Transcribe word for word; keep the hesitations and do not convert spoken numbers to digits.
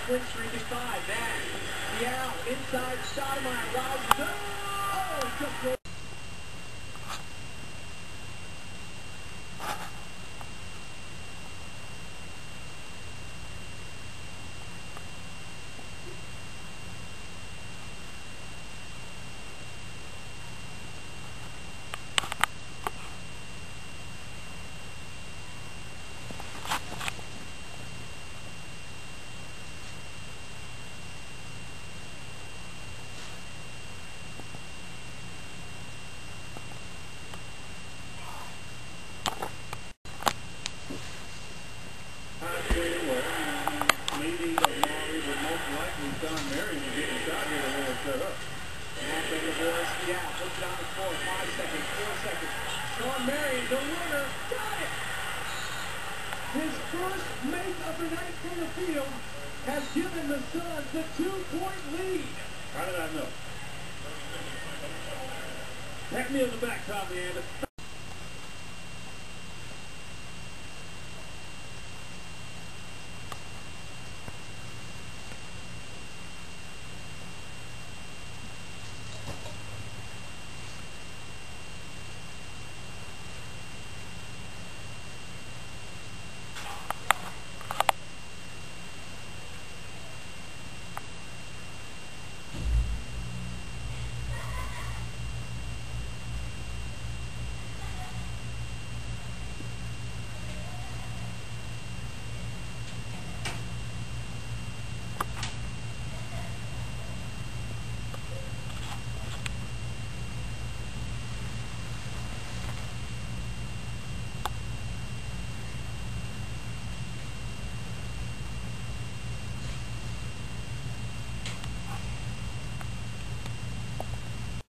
win streak is five. Then, Seattle inside Stoudemire. Rises up. Oh, just goes. John Marion is getting shot here to really set up. And then the boys, yeah, puts it on the floor. Five seconds, four seconds. Shawn Marion, the winner, got it! His first make of the night from the field has given the Suns the two-point lead. How did I know? Pat me on the back, Tommy Anderson.